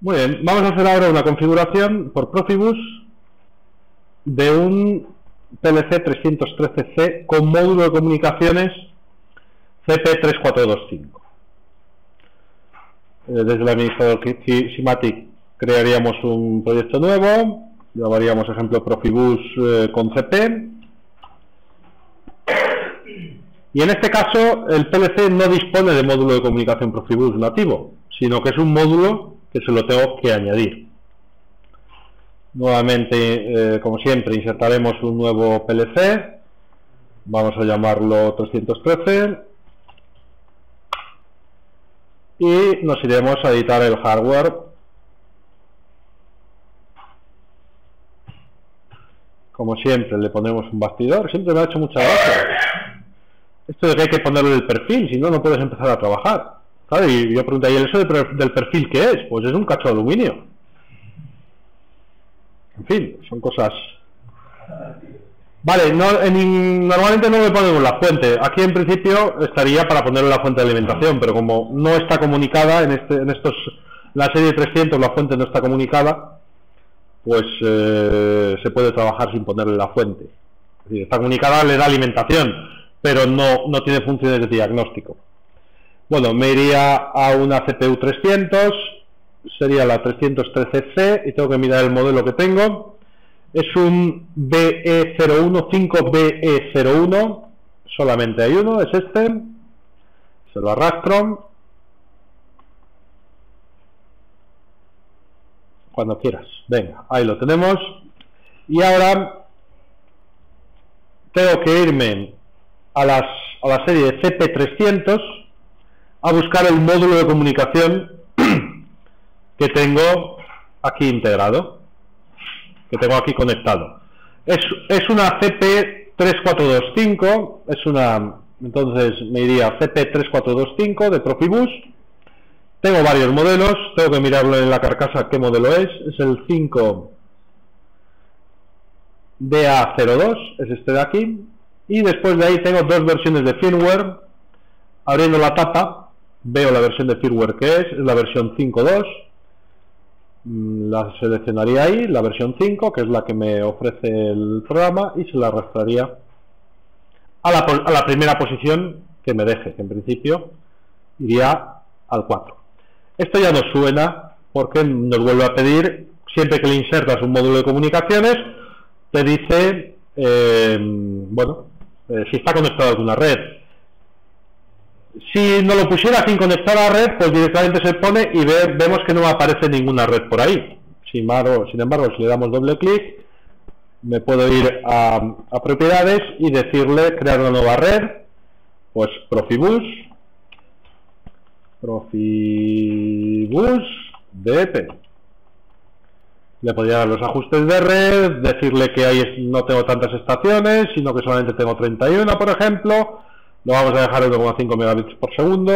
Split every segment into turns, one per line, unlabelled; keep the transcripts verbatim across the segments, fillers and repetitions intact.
Muy bien, vamos a hacer ahora una configuración por Profibus de un P L C trescientos trece C con módulo de comunicaciones C P tres cuatro dos cinco. Eh, desde el administrador Simatic crearíamos un proyecto nuevo, llamaríamos ejemplo Profibus eh, con C P. Y en este caso el P L C no dispone de módulo de comunicación Profibus nativo, sino que es un módulo que se lo tengo que añadir. Nuevamente, eh, como siempre, insertaremos un nuevo P L C. Vamos a llamarlo trescientos trece. Y nos iremos a editar el hardware. Como siempre, le ponemos un bastidor. Siempre me ha hecho mucha gracia esto de que hay que ponerle el perfil, si no, no puedes empezar a trabajar. ¿Sabe? Y yo pregunté, ¿y eso del perfil qué es? Pues es un cacho de aluminio. En fin, son cosas... Vale, no, en, normalmente no le ponemos la fuente. Aquí en principio estaría para ponerle la fuente de alimentación, pero como no está comunicada, en, este, en estos la serie trescientos la fuente no está comunicada, pues eh, se puede trabajar sin ponerle la fuente. Es decir, está comunicada, le da alimentación, pero no, no tiene funciones de diagnóstico. Bueno, me iría a una C P U trescientos, sería la trescientos trece C, y tengo que mirar el modelo que tengo. Es un B E cero uno cinco B E cero uno, solamente hay uno, es este. Se lo arrastro. Cuando quieras. Venga, ahí lo tenemos. Y ahora tengo que irme a, las, a la serie de C P trescientos a buscar el módulo de comunicación que tengo aquí integrado, que tengo aquí conectado. Es, es una C P tres cuatro dos cinco, es una, entonces me iría C P tres cuatro dos cinco de Profibus. Tengo varios modelos, tengo que mirarlo en la carcasa qué modelo es, es el cinco D A cero dos, es este de aquí, y después de ahí tengo dos versiones de firmware. Abriendo la tapa veo la versión de firmware que es, es la versión cinco punto dos. La seleccionaría ahí, la versión cinco, que es la que me ofrece el programa, y se la arrastraría a la, a la primera posición que me deje, que en principio iría al cuatro. Esto ya nos suena porque nos vuelve a pedir, siempre que le insertas un módulo de comunicaciones, te dice, eh, bueno, eh, si está conectado a alguna red. Si no lo pusiera sin conectar a la red, pues directamente se pone y ve, vemos que no aparece ninguna red por ahí. Sin embargo, sin embargo, si le damos doble clic, me puedo ir a, a propiedades y decirle crear una nueva red, pues Profibus, Profibus D P. Le podría dar los ajustes de red, decirle que ahí no tengo tantas estaciones, sino que solamente tengo treinta y uno, por ejemplo. Lo vamos a dejar en uno coma cinco megabits por segundo.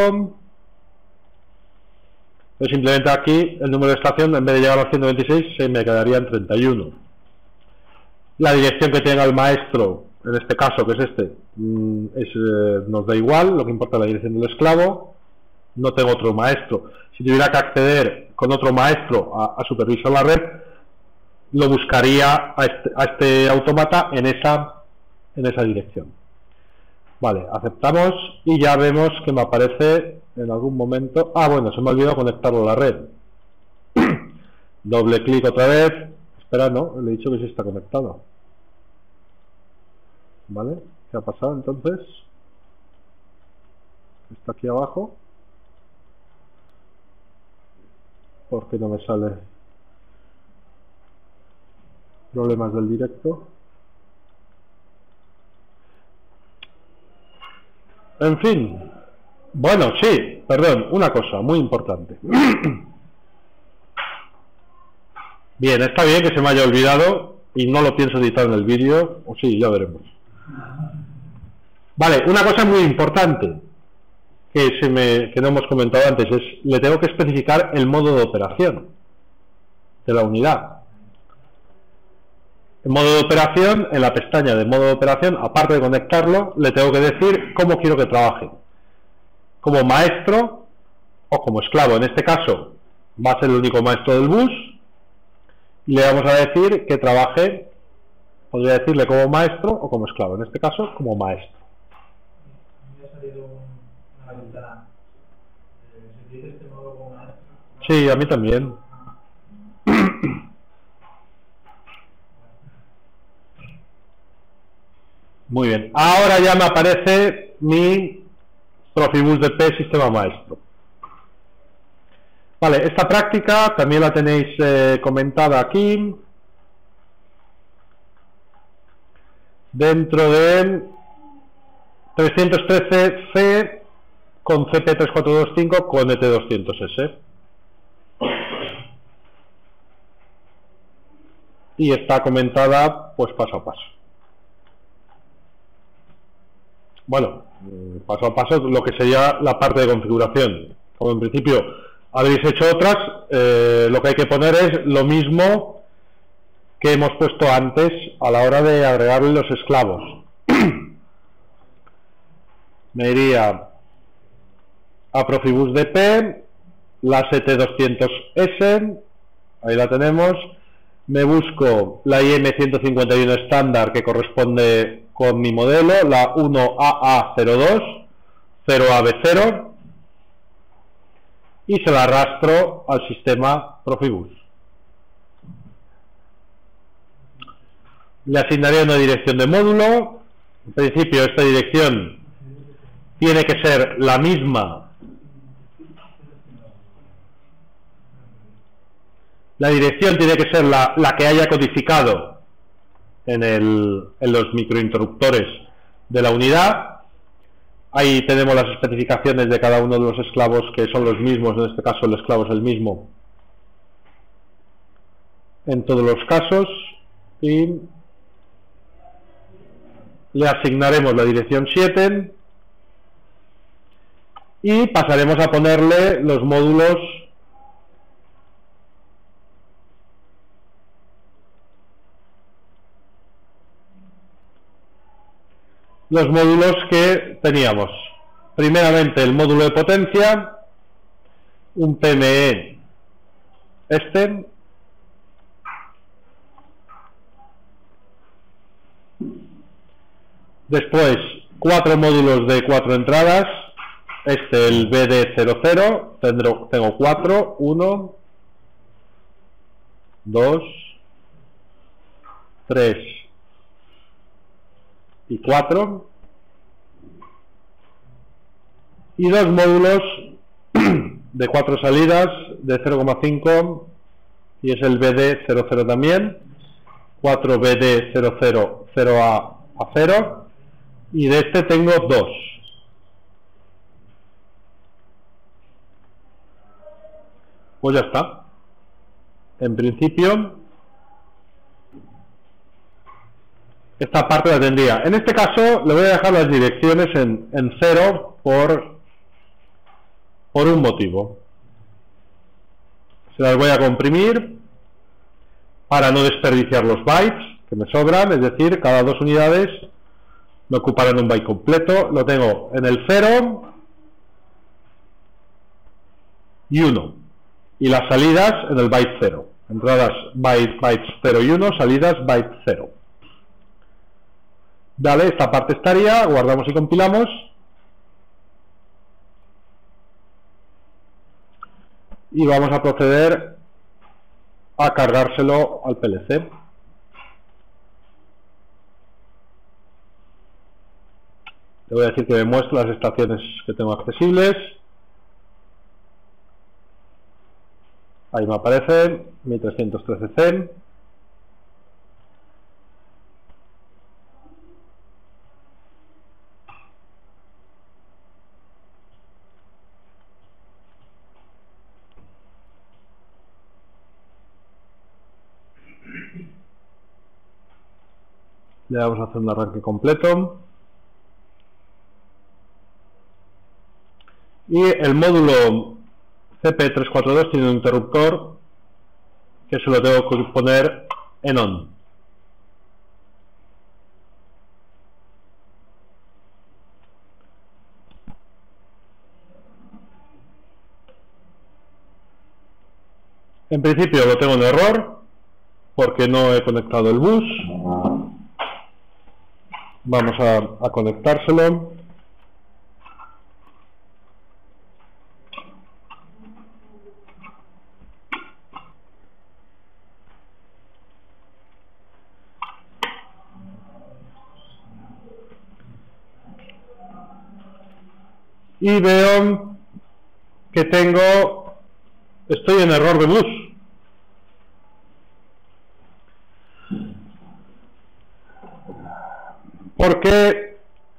Entonces simplemente aquí el número de estación, en vez de llegar a los ciento veintiséis, se me quedaría en treinta y uno. La dirección que tenga el maestro, en este caso, que es este, es, eh, nos da igual, lo que importa es la dirección del esclavo. No tengo otro maestro. Si tuviera que acceder con otro maestro a, a supervisar la red, lo buscaría a este, a este autómata en esa, en esa dirección. Vale, aceptamos y ya vemos que me aparece en algún momento... Ah, bueno, se me ha olvidado conectarlo a la red. Doble clic otra vez. Espera, no, le he dicho que sí está conectado. Vale, ¿qué ha pasado entonces? Está aquí abajo. ¿Por qué no me sale? Problemas del directo. En fin, bueno, sí, perdón, una cosa muy importante. Bien, está bien que se me haya olvidado y no lo pienso editar en el vídeo, o sí, ya veremos. Vale, una cosa muy importante que, se me, que no hemos comentado antes es, le tengo que especificar el modo de operación de la unidad. En modo de operación, en la pestaña de modo de operación, aparte de conectarlo, le tengo que decir cómo quiero que trabaje. Como maestro o como esclavo. En este caso, va a ser el único maestro del bus, y le vamos a decir que trabaje, podría decirle como maestro o como esclavo, en este caso como maestro.
Me ha salido una ventana. ¿Se dice este modo como maestro?
Sí, a mí también. Muy bien. Ahora ya me aparece mi Profibus D P sistema maestro. Vale, esta práctica también la tenéis eh, comentada aquí. Dentro de trescientos trece C con C P tres cuatro dos cinco con E T doscientos S. Y está comentada pues paso a paso. Bueno, paso a paso lo que sería la parte de configuración. Como en principio habréis hecho otras, eh, lo que hay que poner es lo mismo que hemos puesto antes a la hora de agregarle los esclavos. Me iría a Profibus D P, la E T doscientos S, ahí la tenemos. Me busco la I M ciento cincuenta y uno estándar que corresponde con mi modelo, la uno A A cero dos, cero A B cero, y se la arrastro al sistema Profibus. Le asignaré una dirección de módulo. En principio esta dirección tiene que ser la misma. La dirección tiene que ser la, la que haya codificado en, el, en los microinterruptores de la unidad. Ahí tenemos las especificaciones de cada uno de los esclavos, que son los mismos, en este caso el esclavo es el mismo en todos los casos, y le asignaremos la dirección siete y pasaremos a ponerle los módulos los módulos que teníamos. Primeramente el módulo de potencia, un P M E este, después cuatro módulos de cuatro entradas, este el B D cero cero, tendré, tengo cuatro, uno, dos, tres y cuatro, y dos módulos de cuatro salidas de cero coma cinco, y es el B D cero cero también, cuatro B D cero cero, cero A a cero, y de este tengo dos. Pues ya está. En principio esta parte la tendría. En este caso le voy a dejar las direcciones en, en cero por, por un motivo. Se las voy a comprimir para no desperdiciar los bytes que me sobran, es decir, cada dos unidades me ocuparán un byte completo. Lo tengo en el cero y uno, y las salidas en el byte cero. Entradas byte, bytes cero y uno, salidas byte cero. Vale, esta parte estaría, guardamos y compilamos. Y vamos a proceder a cargárselo al P L C. Le voy a decir que me muestre las estaciones que tengo accesibles. Ahí me aparece mi trescientos trece C. Le vamos a hacer un arranque completo. Y el módulo C P tres cuatro dos tiene un interruptor que se lo tengo que poner en on. En principio lo tengo en error porque no he conectado el bus. Vamos a, a conectárselo. Y veo que tengo, estoy en error de bus. Porque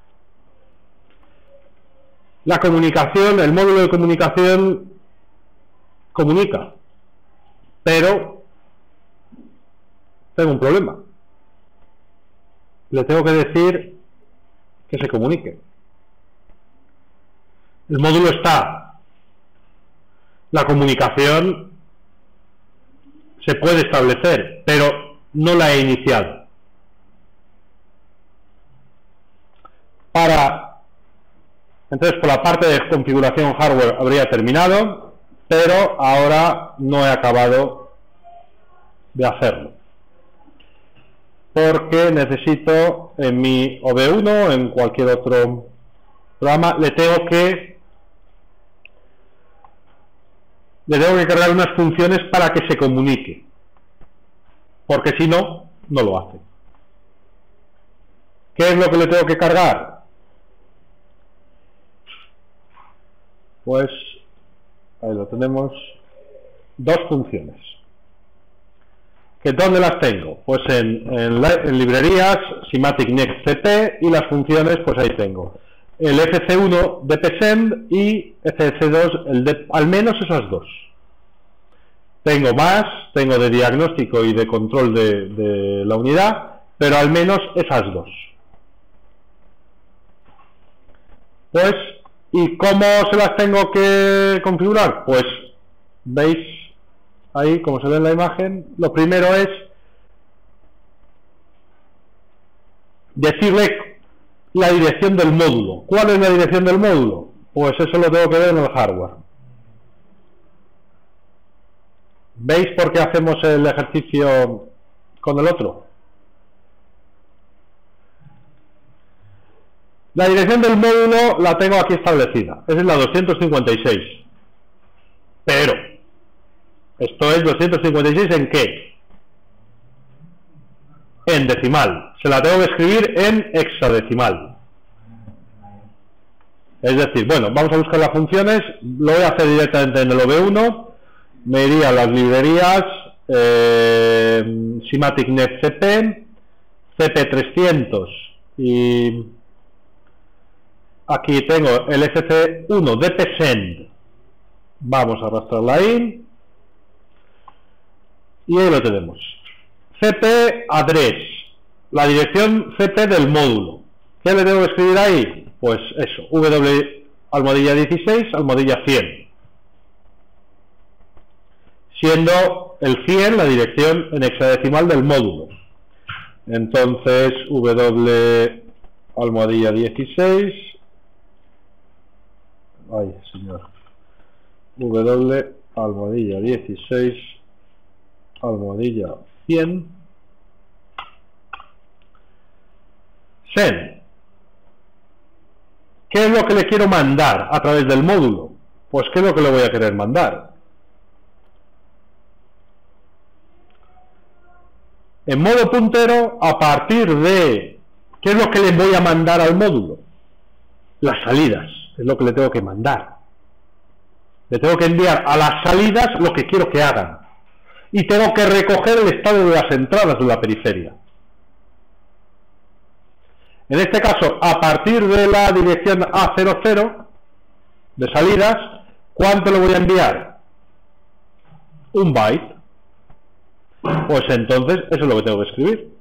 la comunicación, el módulo de comunicación comunica, pero tengo un problema. Le tengo que decir que se comunique. El módulo está. La comunicación se puede establecer, pero no la he iniciado. Para, entonces, por la parte de configuración hardware habría terminado, pero ahora no he acabado de hacerlo. Porque necesito en mi O B uno, en cualquier otro programa, le tengo que le tengo que cargar unas funciones para que se comunique, porque si no, no lo hace. ¿Qué es lo que le tengo que cargar? Pues ahí lo tenemos, dos funciones. ¿Que dónde las tengo? Pues en, en, la, en librerías, Simatic Next C P, y las funciones, pues ahí tengo el F C uno de psend y F C dos, el de, al menos esas dos. Tengo más, tengo de diagnóstico y de control de, de la unidad, pero al menos esas dos. Pues, ¿y cómo se las tengo que configurar? Pues, veis ahí, como se ve en la imagen, lo primero es decirle la dirección del módulo. ¿Cuál es la dirección del módulo? Pues eso lo tengo que ver en el hardware. ¿Veis por qué hacemos el ejercicio con el otro? La dirección del módulo la tengo aquí establecida. Esa es la doscientos cincuenta y seis. Pero, esto es doscientos cincuenta y seis ¿en qué? En decimal. Se la tengo que escribir en hexadecimal. Es decir, bueno, vamos a buscar las funciones. Lo voy a hacer directamente en el O B uno. Me iría a las librerías, eh, Simatic Next C P, C P trescientos, y aquí tengo el F C uno de psend. Vamos a arrastrarla ahí. Y ahí lo tenemos. C P address, la dirección C P del módulo. ¿Qué le tengo que escribir ahí? Pues eso, W almohadilla dieciséis, almohadilla cien. Siendo el cien la dirección en hexadecimal del módulo. Entonces, W almohadilla dieciséis. Ay, señor. W almohadilla dieciséis, almohadilla cien. Send. ¿Qué es lo que le quiero mandar a través del módulo? Pues ¿qué es lo que le voy a querer mandar? En modo puntero, a partir de... ¿Qué es lo que le voy a mandar al módulo? Las salidas, es lo que le tengo que mandar. Le tengo que enviar a las salidas lo que quiero que hagan. Y tengo que recoger el estado de las entradas de la periferia. En este caso, a partir de la dirección A cero cero de salidas, ¿cuánto le voy a enviar? Un byte. Pues entonces, eso es lo que tengo que escribir.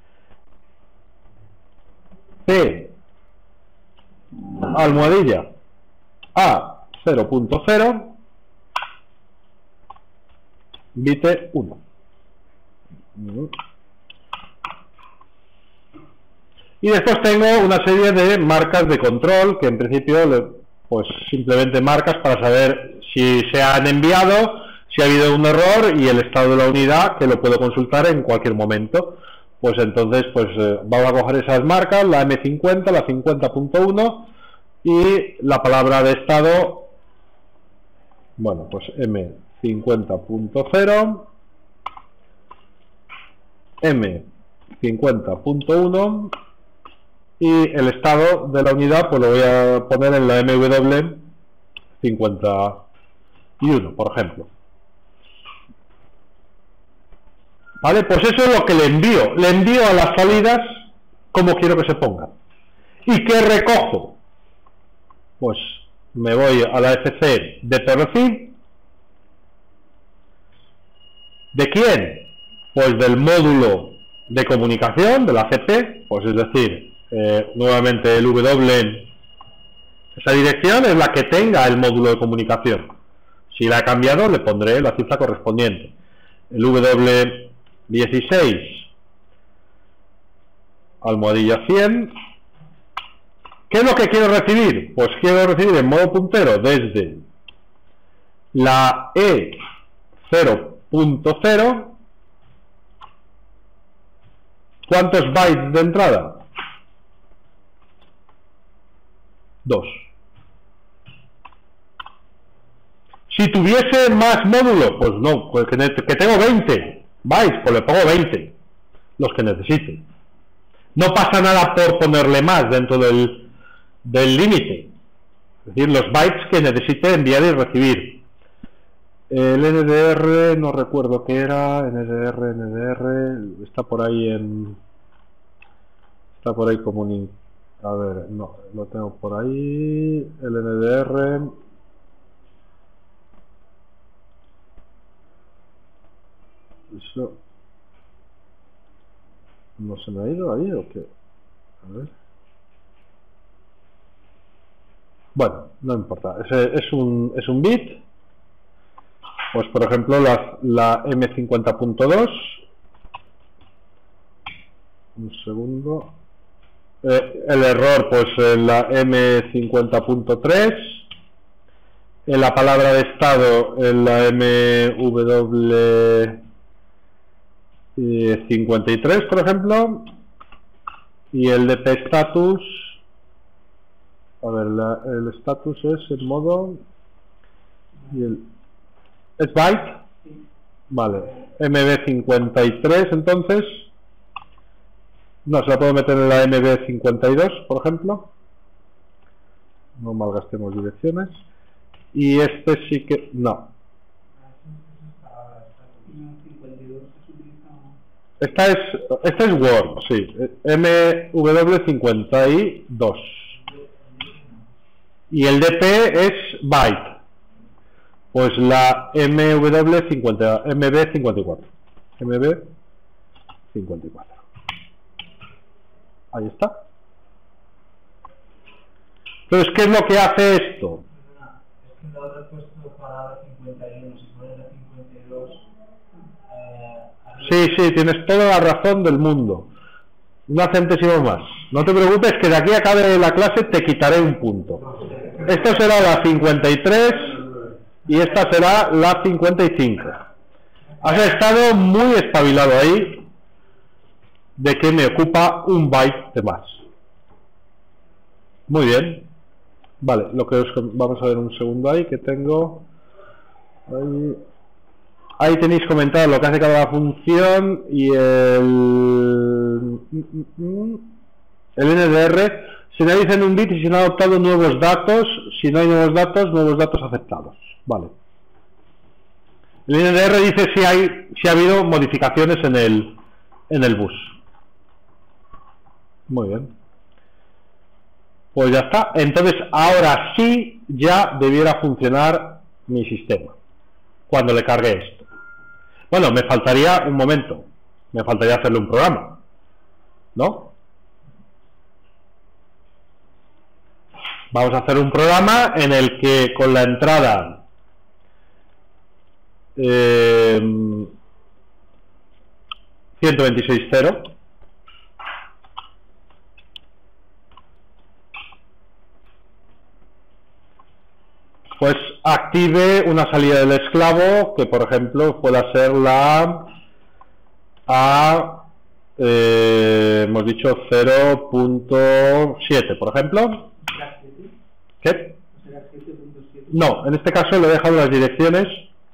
P almohadilla A cero punto cero bit uno. Y después tengo una serie de marcas de control que en principio, pues simplemente marcas para saber si se han enviado, si ha habido un error y el estado de la unidad, que lo puedo consultar en cualquier momento. Pues entonces, pues eh, vamos a coger esas marcas, la eme cincuenta, la cincuenta punto uno y la palabra de estado, bueno, pues eme cincuenta punto cero, eme cincuenta punto uno y el estado de la unidad pues lo voy a poner en la eme ve doble cincuenta y uno, por ejemplo. Vale, pues eso es lo que le envío. Le envío a las salidas como quiero que se pongan. ¿Y qué recojo? Pues me voy a la efe ce de perfil. ¿De quién? Pues del módulo de comunicación, de la ce pe, pues es decir, eh, nuevamente el W, esa dirección es la que tenga el módulo de comunicación. Si la he cambiado, le pondré la cifra correspondiente. El W dieciséis, almohadilla cien. ¿Qué es lo que quiero recibir? Pues quiero recibir en modo puntero desde la e cero punto cero. ¿Cuántos bytes de entrada? Dos. Si tuviese más módulo, pues no, pues que, que tengo veinte bytes, pues le pongo veinte, los que necesite. No pasa nada por ponerle más dentro del del límite, es decir, los bytes que necesite enviar y recibir. El ene de erre, no recuerdo qué era, ene de erre, ene de erre, está por ahí en... Está por ahí como un... A ver, no, lo tengo por ahí, el ene de erre... Eso... ¿No se me ha ido ahí o qué? A ver... Bueno, no importa, es, es, un, es un bit. Pues por ejemplo la, la eme cincuenta punto dos, un segundo, eh, el error pues en la eme cincuenta punto tres, en la palabra de estado en la eme ve doble cincuenta y tres, por ejemplo, y el de p status. A ver, la, el status es el modo y el es byte, vale, eme ve cincuenta y tres, entonces no, se la puedo meter en la eme ve cincuenta y dos, por ejemplo, no malgastemos direcciones, y este sí que no, esta es esta es Word, sí, eme ve doble cincuenta y dos. Y el de P es byte, pues la eme ve doble cincuenta, eme ve cincuenta y cuatro, eme ve cincuenta y cuatro, ahí está. Entonces, ¿qué es lo que hace esto?
Es que lo he puesto para la cincuenta y uno, si pones la cincuenta y dos... Eh,
sí, sí, tienes toda la razón del mundo. Una centésimo más. No te preocupes que de aquí a acabe la clase te quitaré un punto. Esta será la cincuenta y tres y esta será la cincuenta y cinco. Has estado muy espabilado ahí de que me ocupa un byte de más. Muy bien. Vale, lo que os, vamos a ver un segundo ahí que tengo. Ahí, ahí tenéis comentado lo que hace cada función y el... El ene de erre se analiza en un bit y se han adoptado nuevos datos. Si no hay nuevos datos, nuevos datos aceptados. Vale. El ene de erre dice si hay, si ha habido modificaciones en el en el bus. Muy bien. Pues ya está. Entonces ahora sí ya debiera funcionar mi sistema cuando le cargue esto. Bueno, me faltaría un momento. Me faltaría hacerle un programa, ¿no? Vamos a hacer un programa en el que con la entrada eh, ciento veintiséis punto cero pues active una salida del esclavo que, por ejemplo, pueda ser la A, eh, hemos dicho cero punto siete, por ejemplo. ¿Qué? No, en este caso le he dejado las direcciones.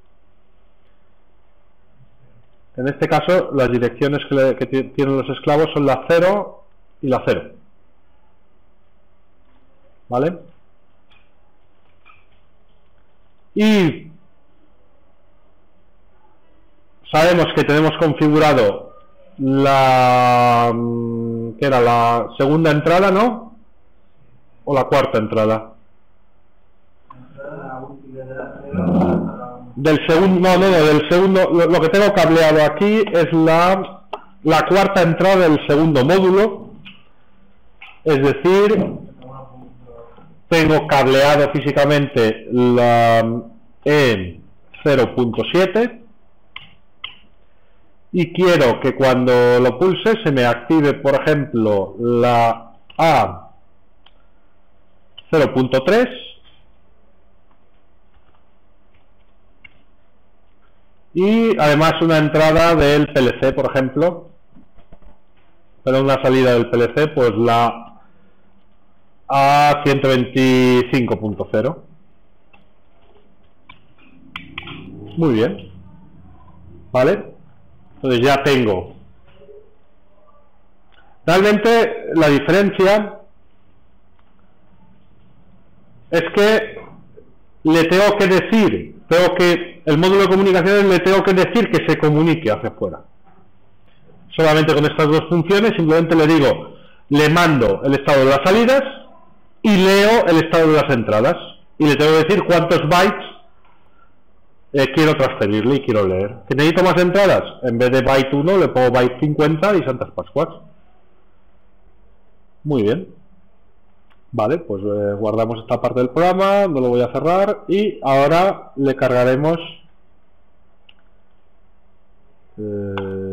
En este caso, las direcciones que, le, que tienen los esclavos son la cero y la cero. ¿Vale? Y sabemos que tenemos configurado la que era la segunda entrada, ¿no? O la cuarta entrada. Del segundo, no, no, no, del segundo, lo, lo que tengo cableado aquí es la, la cuarta entrada del segundo módulo, es decir, tengo cableado físicamente la E cero punto siete y quiero que cuando lo pulse se me active, por ejemplo, la A cero punto tres y además una entrada del P L C, por ejemplo, pero una salida del P L C, pues la A ciento veinticinco punto cero. Muy bien, ¿vale? Entonces ya tengo. Realmente la diferencia es que le tengo que decir, tengo que, el módulo de comunicaciones le tengo que decir que se comunique hacia afuera. Solamente con estas dos funciones simplemente le digo, le mando el estado de las salidas y leo el estado de las entradas. Y le tengo que decir cuántos bytes eh, quiero transferirle y quiero leer. Si necesito más entradas, en vez de byte uno le pongo byte cincuenta y Santas Pascuas. Muy bien. Vale, pues eh, guardamos esta parte del programa, no lo voy a cerrar y ahora le cargaremos eh,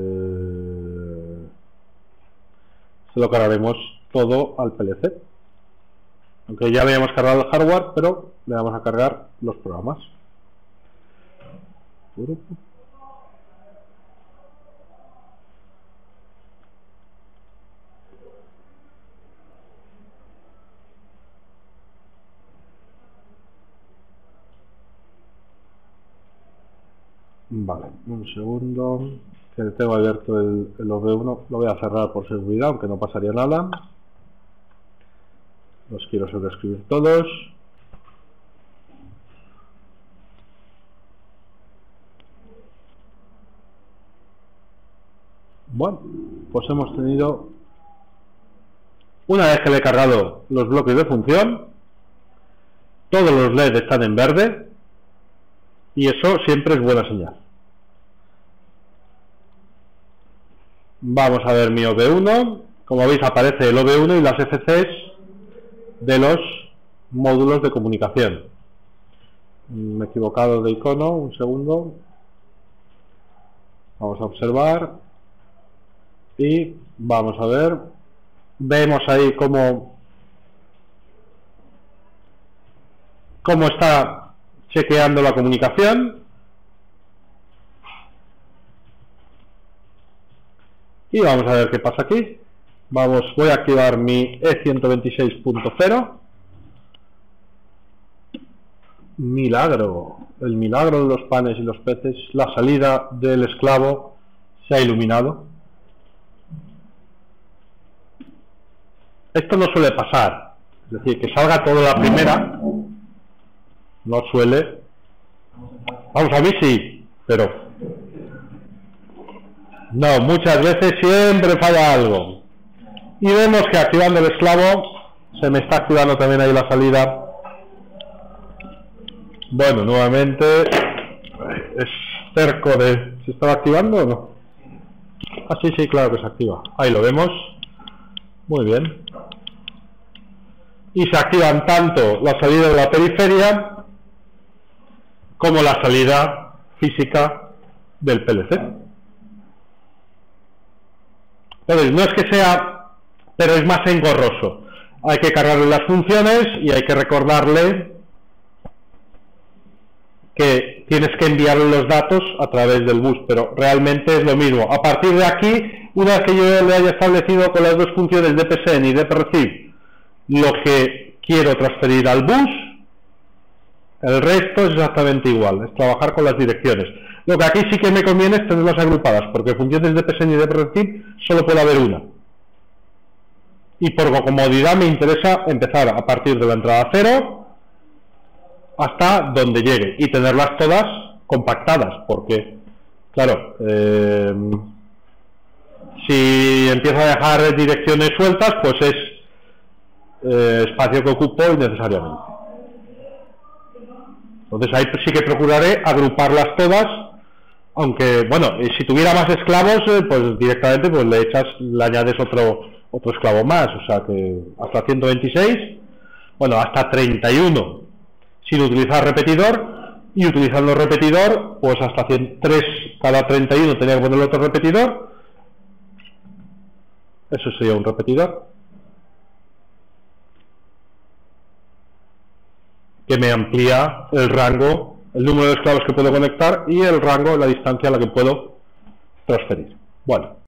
se lo cargaremos todo al P L C. Aunque ya habíamos cargado el hardware, pero le vamos a cargar los programas. Vale, un segundo, que tengo abierto el, el O B uno, lo voy a cerrar por seguridad, aunque no pasaría nada. Los quiero sobreescribir todos. Bueno, pues hemos tenido, una vez que le he cargado los bloques de función, todos los L E D están en verde y eso siempre es buena señal. Vamos a ver mi O B uno. Como veis aparece el O B uno y las F Cs de los módulos de comunicación. Me he equivocado de icono, un segundo. Vamos a observar y vamos a ver. Vemos ahí cómo, cómo está chequeando la comunicación. Y vamos a ver qué pasa aquí. Vamos, voy a activar mi E ciento veintiséis punto cero. Milagro. El milagro de los panes y los peces. La salida del esclavo se ha iluminado. Esto no suele pasar. Es decir, que salga toda la primera. No suele. Vamos, a mí sí, pero no, muchas veces siempre falla algo. Y vemos que activando el esclavo se me está activando también ahí la salida. Bueno, nuevamente es cerco de... ¿Se estaba activando o no? Ah, sí, sí, claro que se activa. Ahí lo vemos. Muy bien. Y se activan tanto la salida de la periferia como la salida física del P L C. Entonces, no es que sea, pero es más engorroso. Hay que cargarle las funciones y hay que recordarle que tienes que enviar los datos a través del bus, pero realmente es lo mismo. A partir de aquí, una vez que yo le haya establecido con las dos funciones D P S E N y D P receive lo que quiero transferir al bus, el resto es exactamente igual, es trabajar con las direcciones. Lo que aquí sí que me conviene es tenerlas agrupadas, porque funciones D P S E N y D P receive solo puede haber una. Y por comodidad me interesa empezar a partir de la entrada cero hasta donde llegue y tenerlas todas compactadas, porque claro, eh, si empiezo a dejar direcciones sueltas, pues es eh, espacio que ocupo innecesariamente. Entonces ahí sí que procuraré agruparlas todas, aunque bueno, si tuviera más esclavos, eh, pues directamente pues le echas, le añades otro otro esclavo más, o sea que hasta ciento veintiséis, bueno, hasta treinta y uno sin utilizar repetidor, y utilizando repetidor, pues hasta tres, cada treinta y uno tenía que ponerle otro repetidor. Eso sería un repetidor que me amplía el rango, el número de esclavos que puedo conectar y el rango, la distancia a la que puedo transferir. Bueno.